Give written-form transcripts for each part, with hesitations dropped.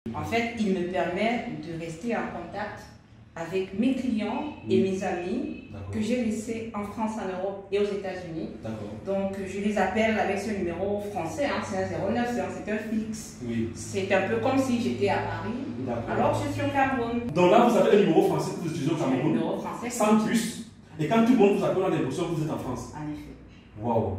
En fait, il me permet de rester en contact avec mes clients et mes amis que j'ai laissés en France, en Europe et aux États-Unis. Donc, je les appelle avec ce numéro français, hein, c'est un 09, c'est un fixe. Oui. C'est un peu comme si j'étais à Paris, alors je suis au Cameroun. Donc là, vous avez un numéro français que vous utilisez au Cameroun. Un numéro français. Sans plus. Et quand tout le monde vous appelle, on a l'impression que vous êtes en France. En effet. Wow.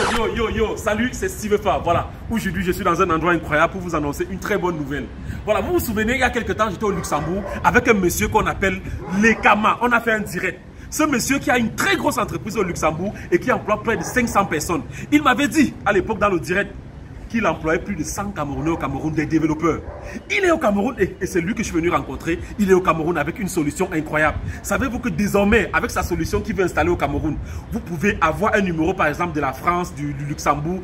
Yo, salut, c'est Steve Fa. Voilà, aujourd'hui je suis dans un endroit incroyable pour vous annoncer une très bonne nouvelle. Voilà, vous vous souvenez, il y a quelques temps, j'étais au Luxembourg avec un monsieur qu'on appelle Lekama. On a fait un direct. Ce monsieur qui a une très grosse entreprise au Luxembourg et qui emploie près de 500 personnes. Il m'avait dit, à l'époque dans le direct, qu'il employait plus de 100 Camerounais au Cameroun, des développeurs. Il est au Cameroun et c'est lui que je suis venu rencontrer. Il est au Cameroun avec une solution incroyable. Savez-vous que désormais, avec sa solution qu'il veut installer au Cameroun, vous pouvez avoir un numéro par exemple de la France, du Luxembourg,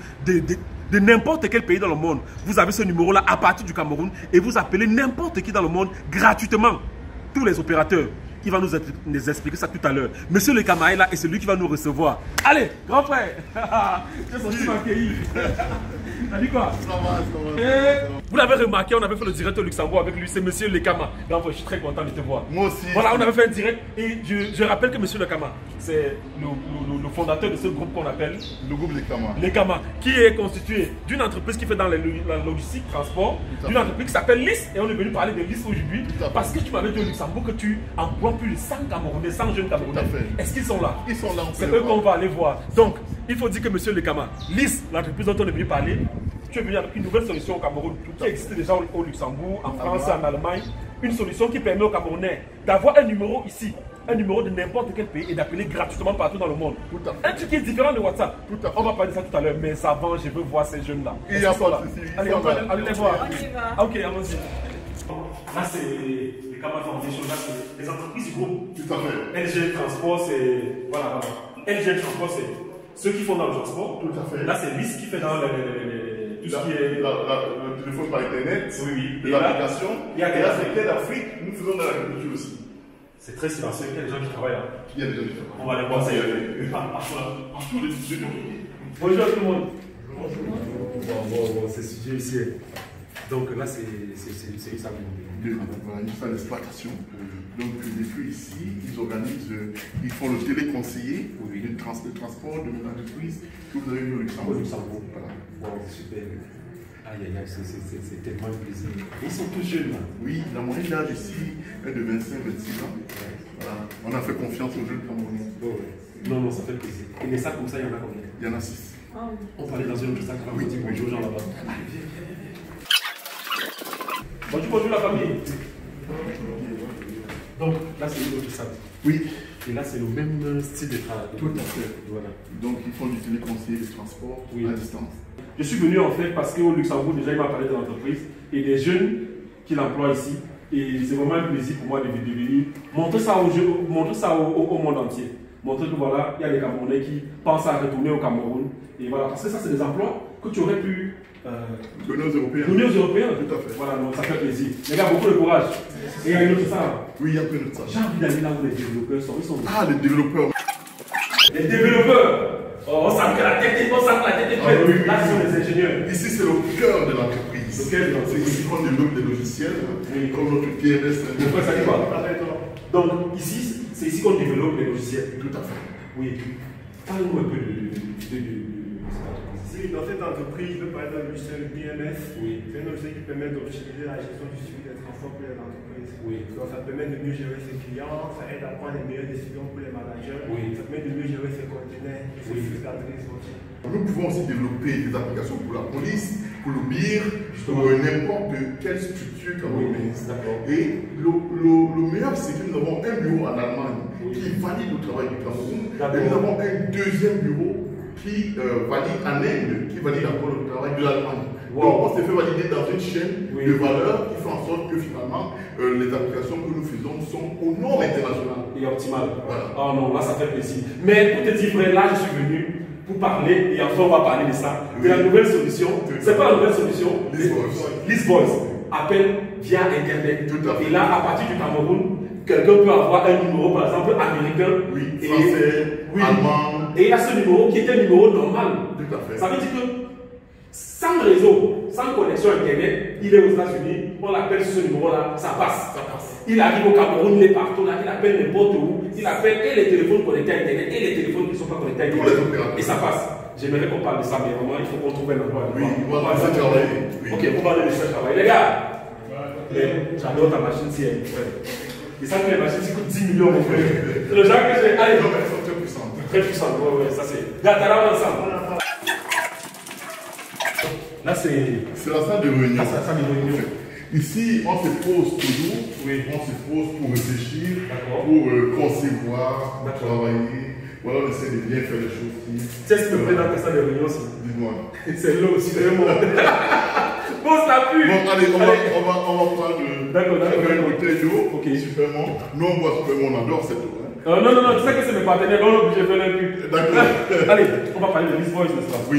de n'importe quel pays dans le monde. Vous avez ce numéro-là à partir du Cameroun et vous appelez n'importe qui dans le monde gratuitement. Tous les opérateurs. Il va nous expliquer ça tout à l'heure. Monsieur le Lekama est là et c'est lui qui va nous recevoir. Allez, grand frère. Je suis sorti m'accueillir. T'as dit quoi? Ça va. Vous l'avez remarqué, on avait fait le direct au Luxembourg avec lui. C'est monsieur Lekama. Grand frère, je suis très content de te voir. Moi aussi. Voilà, on avait fait un direct et je rappelle que monsieur Lekama, c'est le fondateur de ce groupe qu'on appelle le groupe Lekama, qui est constitué d'une entreprise qui fait dans la logistique, transport, d'une entreprise qui s'appelle LIS. Et on est venu parler de LIS aujourd'hui parce que tu m'avais dit au Luxembourg que tu emploies plus de 100 Camerounais, 100 jeunes Camerounais. Est-ce qu'ils sont là? Ils sont là. C'est eux qu'on va aller voir. Donc, il faut dire que monsieur Lekama, LIS, l'entreprise dont on est venu parler, tu es venu avec une nouvelle solution au Cameroun qui existait déjà au Luxembourg, en France et en Allemagne. Une solution qui permet aux Camerounais d'avoir un numéro ici, un numéro de n'importe quel pays et d'appeler gratuitement partout dans le monde. Un truc qui est différent de WhatsApp. On va parler de ça tout à l'heure, mais ça avant, je veux voir ces jeunes-là. Il y a pas de souci. Allez, on va aller les voir. On y va. Ok, allons-y. Là, c'est les Lekama Foundation, là, c'est les entreprises du groupe. Tout à fait. LG Transport, c'est. Voilà. LG Transport, c'est ceux qui font dans le transport. Tout à fait. Là, c'est LIS qui fait dans tout ce qui est. Le téléphone par internet. Oui. Et l'application. Et là, c'est Claire d'Afrique. Nous faisons dans l'agriculture aussi. C'est très silencieux. Il y a des gens qui travaillent là. Il y a des gens qui travaillent. On va aller voir ça. Partout les studios. Bonjour à tout le monde. Bon, c'est sujet ici. Donc là, c'est ça. Voilà, une salle d'exploitation. Donc, depuis ici, ils organisent, ils font le téléconseiller, le transport de l'entreprise que vous avez vu au Luxembourg. Voilà. Wow, super. Aïe, c'est tellement un plaisir. Ils sont tous jeunes là. Oui, la moyenne d'âge ici est de 25-26 ans. Voilà. On a fait confiance aux jeunes Camerounais. Non, ça fait plaisir. Et les sacs comme ça, il y en a combien? Il y en a 6. On va aller dans une autre sac. Oui, dis bonjour aux gens là-bas. Bonjour la famille. Donc là c'est une autre salle. Oui. Et là c'est le même style de travail. Tout à fait. Voilà. Donc ils font du téléconseiller de transport à distance. Je suis venu en fait parce qu'au Luxembourg déjà il m'a parlé de l'entreprise et des jeunes qui l'emploient ici. Et c'est vraiment un plaisir pour moi de venir montrer ça au monde entier. Montrer que voilà, il y a des Camerounais qui pensent à retourner au Cameroun. Et voilà, parce que ça c'est des emplois que tu aurais pu donner aux Européens. Tout à fait. Voilà, donc ça fait plaisir. Les gars, beaucoup de courage. Et il y a une autre salle. Oui, il y a une autre salle. J'ai envie d'aller là où les développeurs sont. Ils sont Ah, les développeurs. Les développeurs. Oh, on sent que la tête est prête. Là, ce sont les ingénieurs. Ici, c'est le cœur de l'entreprise. Le cœur de l'entreprise. C'est ici qu'on développe des logiciels, comme notre PMS. Pourquoi ça dit quoi? Donc, ici, c'est ici qu'on développe les logiciels. Tout à fait. Oui. Parlez-nous un peu de dans cette entreprise, je veux parler d'un logiciel BMS. Oui. C'est un logiciel qui permet d'optimiser la gestion du suivi des transports pour les entreprises. Oui. Donc ça permet de mieux gérer ses clients, ça aide à prendre les meilleures décisions pour les managers, Oui. ça permet de mieux gérer ses conteneurs, ses cicatrices aussi. Nous pouvons aussi développer des applications pour la police, pour le BIR, pour n'importe quelle structure camerounaise. Et le meilleur, c'est que nous avons un bureau en Allemagne qui valide le travail du Cameroun. Et nous avons un deuxième bureau qui valide en Inde, qui valide encore le travail de l'Allemagne. Donc on s'est fait valider dans une chaîne de valeur qui fait en sorte que finalement les applications que nous faisons sont aux normes internationales. Et optimales. Voilà. Oh non, là ça fait plaisir. Mais pour te dire vrai, là je suis venu pour parler et enfin on va parler de ça. De la nouvelle solution. C'est pas la nouvelle solution. LIS Voice. Appel via Internet. Et là, à partir du Cameroun, quelqu'un peut avoir un numéro, par exemple, américain, français, allemand. Et il y a ce numéro qui est un numéro normal. Tout à fait. Ça veut dire que Sans réseau, sans connexion Internet, il est aux États-Unis, on l'appelle sur ce numéro-là, ça passe. Il arrive au Cameroun, il est partout là, il appelle n'importe où, il appelle et les téléphones connectés à Internet et les téléphones qui ne sont pas connectés à Internet. Et ça passe. J'aimerais qu'on parle de ça, mais vraiment, il faut qu'on trouve un endroit. Oui, on va faire travailler. Ok, on va aller faire travailler. Les gars, j'adore ta machine si elle est frère. Et ça, les machines, ça coûte 10 millions, mon frère. Le genre que j'ai. Allez, non, mais elles sont très puissantes. Très puissantes, ouais, ça c'est. Gars, t'as là ensemble. Là, c'est. C'est la salle de réunion. Ah, c'est la salle de réunion. Ici, on se pose toujours. Oui. On se pose pour réfléchir, D'accord. pour concevoir, pour travailler. Voilà, on essaie de bien faire les choses. C'est ce que me plaît dans ta salle de réunion, Dis-moi. c'est l'eau aussi, vraiment. Bon, ça pue. Bon, allez, on va prendre une bouteille d'eau. Ok. Superman. Nous, on boit Superman, on adore cette eau. Hein. Non, tu sais que c'est mes partenaires, on est obligé de faire un pub. D'accord. Allez, on va parler de Miss Voice, n'est-ce pas? Oui.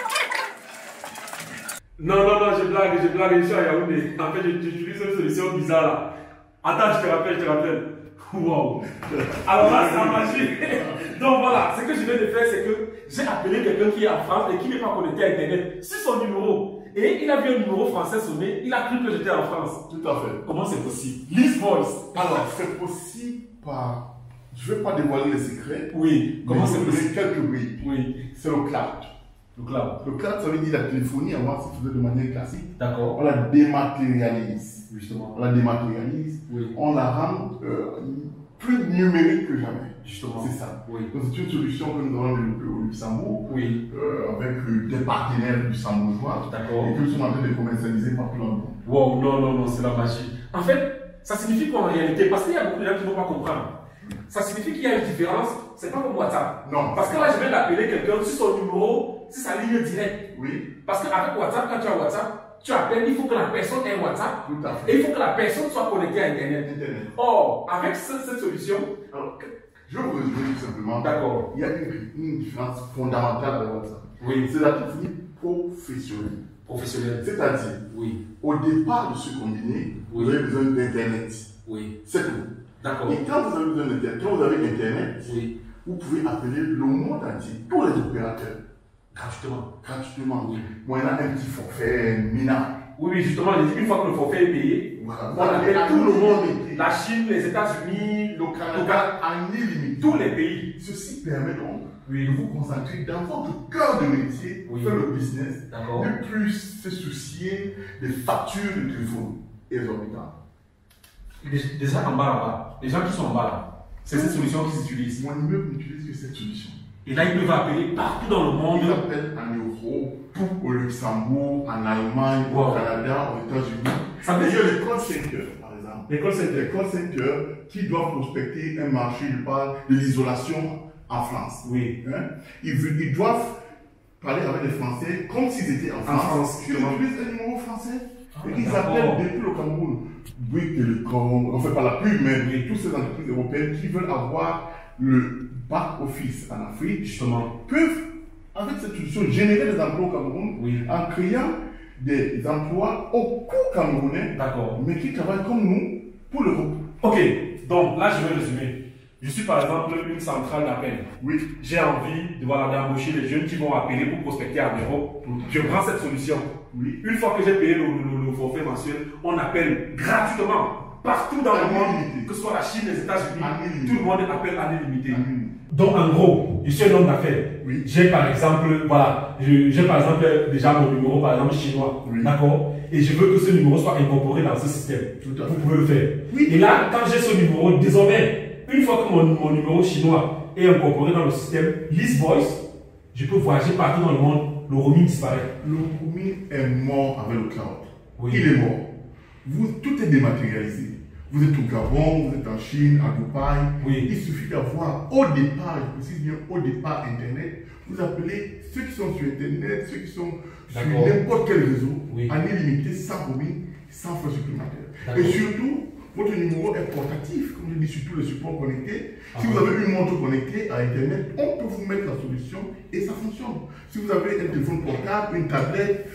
Non, je blague, je suis à Yaoundé. En fait, j'utilise une solution bizarre là. Attends, je te rappelle. Wow. Alors là, c'est la magie. Donc voilà, ce que je viens de faire, c'est que j'ai appelé quelqu'un qui est en France et qui n'est pas connecté à Internet sur son numéro. Et il a vu un numéro français sonner, il a cru que j'étais en France. Tout à fait. Comment c'est possible? Miss Voice. Alors, c'est possible par. Je ne vais pas dévoiler les secrets. Oui. Comment c'est possible? Quelques briques. Oui. C'est le cloud. Le cloud. Le cloud, ça veut dire la téléphonie, avant, se faisait de manière classique. D'accord. On la dématérialise. Justement. On la dématérialise. Oui. On la rend plus numérique que jamais. Justement. C'est ça. Oui. Donc, c'est une solution que nous avons développée au Luxembourg. Oui. Avec des partenaires luxembourgeois. D'accord. Et que nous sommes en train de commercialiser partout dans le monde. Wow, non, c'est la magie. En fait, ça signifie quoi en réalité? Parce qu'il y a beaucoup de gens qui ne vont pas comprendre. Ça signifie qu'il y a une différence, c'est pas comme WhatsApp. Non. Parce que là, je viens d'appeler quelqu'un sur son numéro, c'est sa ligne directe. Oui. Parce qu'avec WhatsApp, quand tu as WhatsApp, tu appelles, il faut que la personne ait WhatsApp. Tout à fait. Et il faut que la personne soit connectée à Internet. Or, avec cette solution. Alors, je vais vous résumer tout simplement. D'accord. Il y a une différence fondamentale avec WhatsApp. Oui. C'est la téléphonie professionnelle. Professionnelle. C'est-à-dire, oui. Au départ de ce combiné, oui. Vous avez besoin d'Internet. Oui. C'est tout. D'accord. Et quand vous avez besoin d'Internet, quand vous avez Internet, oui. Vous pouvez appeler le monde entier, tous les opérateurs. Gratuitement. Gratuitement. Oui. Moyennant un petit forfait minable. Oui, justement, une fois que le forfait est payé, voilà. On appelle tout le monde, la Chine, les États-Unis, le Canada, en illimité. Tous les pays. Ceci permet donc oui. de vous concentrer dans votre cœur de métier, oui. faire le business, de plus se soucier des factures de téléphone exorbitantes. Déjà en bas là-bas, les gens qui sont en bas là, c'est cette solution qu'ils utilisent. Mon immeuble n'utilise que cette solution. Et là, ils peuvent appeler partout dans le monde. Ils appellent en Europe, au Luxembourg, en Allemagne, au Canada, aux États-Unis. Ça veut dire les call centers, par exemple. Les call centers qui doivent prospecter un marché, je parle de l'isolation en France. Oui. Hein? Ils doivent parler avec les Français comme s'ils étaient en France. Ils utilisent un numéro français. Et ils appellent depuis le Cameroun. Bouygues Télécom, on ne fait pas la pub, mais toutes ces entreprises européennes qui veulent avoir le back-office en Afrique, justement, peuvent, avec cette solution, générer des emplois au Cameroun en créant des emplois au coût camerounais, mais qui travaillent comme nous pour l'Europe. Ok, donc là je vais résumer. Je suis par exemple une centrale d'appel. Oui. J'ai envie d'embaucher les jeunes qui vont appeler pour prospecter en Europe. Je prends cette solution. Oui. Une fois que j'ai payé le forfait mensuel, on appelle gratuitement partout dans le monde, que ce soit la Chine, les États-Unis, tout le monde appelle à l'illimité. Donc en gros, je suis un homme d'affaires. Oui. J'ai par exemple, j'ai par exemple déjà mon numéro par exemple chinois, d'accord, et je veux que ce numéro soit incorporé dans ce système. Vous pouvez le faire. Oui. Et là, quand j'ai ce numéro, désormais, une fois que mon numéro chinois est incorporé dans le système Miss Voice, je peux voyager partout dans le monde. Le roaming disparaît. Le roaming est mort avec le cloud. Oui. Il est mort. Tout est dématérialisé. Vous êtes au Gabon, vous êtes en Chine, à Dubaï. Oui. Il suffit d'avoir au départ, je précise bien au départ Internet. Vous appelez ceux qui sont sur Internet, ceux qui sont sur n'importe quel réseau, en illimité, sans roaming, sans frais supplémentaires. Et surtout, votre numéro est portatif, comme je dis, sur tous les supports connectés. Si vous avez une montre connectée à Internet, on peut vous mettre la solution et ça fonctionne. Si vous avez un téléphone portable, une tablette,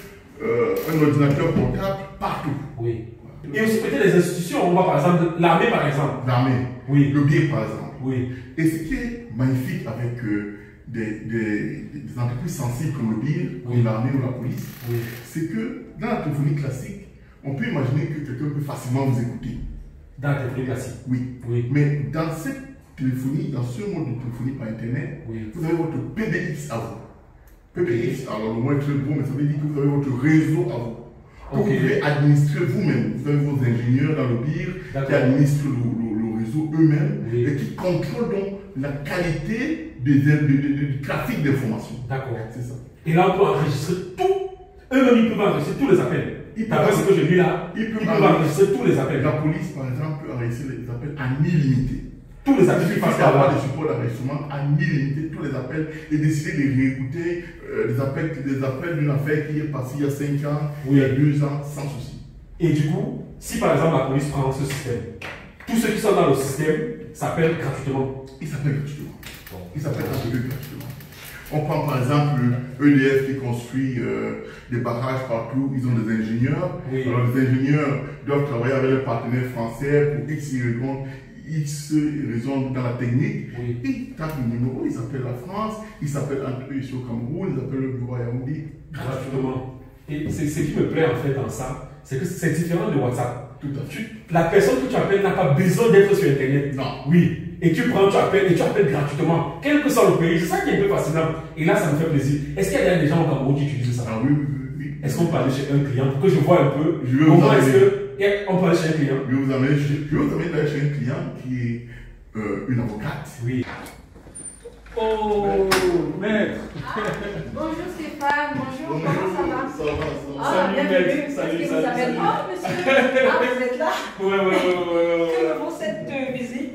un ordinateur portable, partout. Oui. Et aussi peut-être les institutions, on voit par exemple l'armée par exemple. L'armée. Oui. Le BIR par exemple. Oui. Et ce qui est magnifique avec des entreprises sensibles, comme le dire, comme l'armée ou la police, c'est que dans la téléphonie classique, on peut imaginer que quelqu'un peut facilement vous écouter. Dans la téléphonie classique? Oui. Mais dans cette téléphonie, dans ce mode de téléphonie par Internet, vous avez votre PBX à vous. PBX, alors le mot est très beau, mais ça veut dire que vous avez votre réseau à vous. Que vous pouvez administrer vous-même. Vous avez vos ingénieurs dans le BIR qui administrent le réseau eux-mêmes et qui contrôlent donc la qualité du trafic d'informations. D'accord. C'est ça. Et là, on peut enregistrer tout. Eux-mêmes, ils peuvent enregistrer tous les appels. D'après ce que j'ai lu là, ils peuvent enregistrer tous les appels. La police, par exemple, peut enregistrer les appels en illimité. Tous les appels qui passent avoir des supports d'enregistrement en illimité, tous les appels, et décider de réécouter des appels d'une affaire qui est passée il y a 5 ans, il y a 2 ans, sans souci. Et du coup, si par exemple la police prend ce système, tous ceux qui sont dans le système s'appellent gratuitement. Ils s'appellent gratuitement. Ils s'appellent gratuitement. On prend par exemple EDF qui construit des barrages partout, ils ont des ingénieurs. Alors les ingénieurs doivent travailler avec les partenaires français pour X raisons dans la technique. Ils tapent le numéro, ils appellent la France, ils s'appellent entre eux ici au Cameroun, ils appellent le bureau à Yaoundé. Gratuitement. Et ce qui me plaît en fait dans ça, c'est que c'est différent de WhatsApp. Tout à fait. La personne que tu appelles n'a pas besoin d'être sur Internet. Non. Oui. Et tu prends, tu appelles gratuitement, quel que soit le pays. C'est ça qui est un peu fascinant. Et là, ça me fait plaisir. Est-ce qu'il y a des gens au Cameroun qui utilisent ça? Ah oui. Est-ce qu'on peut aller chez un client pour que je vois un peu comment est-ce qu'on peut aller chez un client? Je vais vous amener chez un client qui est une avocate. Oui. Oh, maître. Bonjour Stéphane, bonjour, comment ça va? Ça va. Salut maître, salut. Oh monsieur, vous êtes là? Ouais. Que vaut cette visite?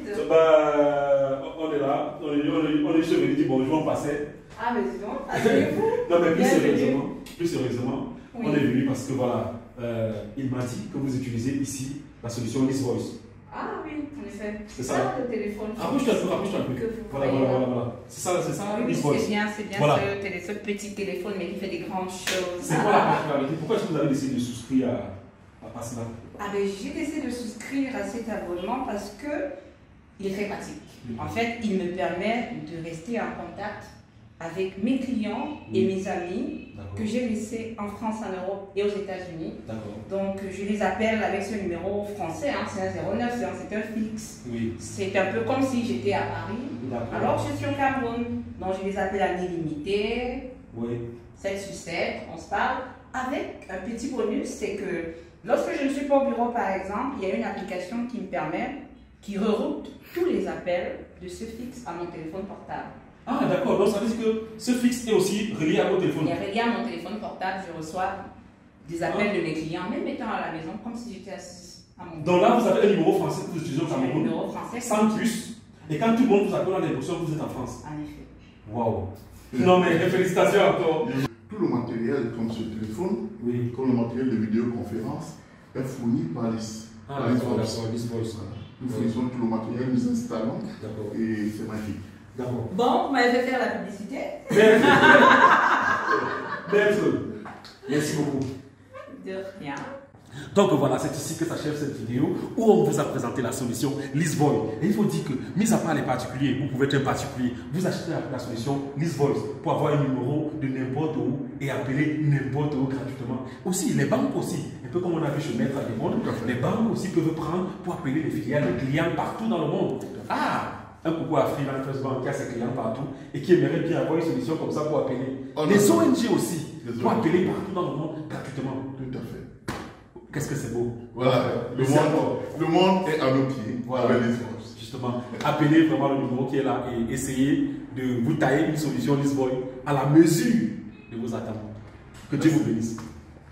On est là, on est chez venus dire bonjour, on passait. Ah mais dis donc, asseyez-vous. Non mais plus sérieusement, on est venu parce que voilà, il m'a dit que vous utilisez ici la solution LizVoice. Ah oui, en effet. C'est ça le téléphone. Rapproche-toi un peu. Voilà. C'est ça, oui, LizVoice. C'est bien voilà. ce petit téléphone mais qui fait des grandes choses. C'est quoi la particularité? Pourquoi est-ce que vous avez décidé de souscrire à cela? Ah ben j'ai décidé de souscrire à cet abonnement parce que il est très pratique. En fait, il me permet de rester en contact avec mes clients et mes amis que j'ai laissés en France, en Europe et aux États-Unis. Donc, je les appelle avec ce numéro français, hein, c'est un 09, c'est un fixe. C'est un peu comme si j'étais à Paris. Alors, je suis au Cameroun. Donc, je les appelle en illimité, 7 sur 7, on se parle. Avec un petit bonus, c'est que lorsque je ne suis pas au bureau, par exemple, il y a une application qui me permet, qui reroute tous les appels de ce fixe à mon téléphone portable. Ah d'accord, donc ça veut dire que ce fixe est aussi relié à mon téléphone. Il est relié à mon téléphone portable, je reçois des appels de mes clients, même étant à la maison, comme si j'étais assise à mon téléphone. Donc là, vous avez un numéro français que vous utilisez au Cameroun. Un numéro français. Sans plus. Et quand tout le monde vous appelle, on a l'impression que vous êtes en France. En effet. Waouh. Non mais félicitations encore. Tout le matériel comme ce téléphone, comme le matériel de vidéoconférence, est fourni par LizVoice. Nous fournissons tout le matériel, nous installons et c'est magique. Bon, vous m'avez fait faire la publicité. Maître, merci beaucoup. De rien. Donc voilà, c'est ici que s'achève cette vidéo où on vous a présenté la solution LizVoice. Et il faut dire que, mis à part les particuliers, vous pouvez être un particulier, vous achetez la solution LizVoice pour avoir un numéro de n'importe où et appeler n'importe où gratuitement. Aussi, les banques aussi, un peu comme on a vu chez Maître Adémon, les banques aussi peuvent prendre pour appeler les filiales de clients partout dans le monde. Un coucou à Freeland First Bank qui a ses clients partout et qui aimerait bien avoir une solution comme ça pour appeler. Les ONG aussi, pour appeler partout dans le monde gratuitement. Tout à fait. Qu'est-ce que c'est beau. Voilà, le monde est à nos pieds. Voilà, justement, appelez vraiment le numéro qui est là et essayez de vous tailler une solution LizVoice à la mesure de vos attentes. Que Dieu vous bénisse.